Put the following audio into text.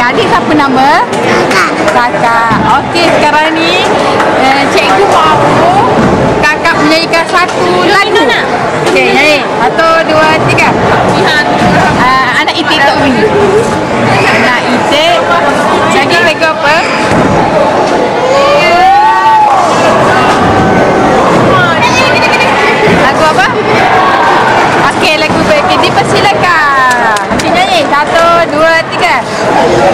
adik siapa nama? Kakak. Okey, sekarang ni cikgu mahu kakak menyanyikan satu lagu. Okey, nyanyi. 1, 2, 3. Anak itik tak bunyi. Anak itik. Nyanyi lagu apa? Lagu apa? Okey, lagu berkedip. Persilakan. Okey, nyanyi. 1, 2, 3.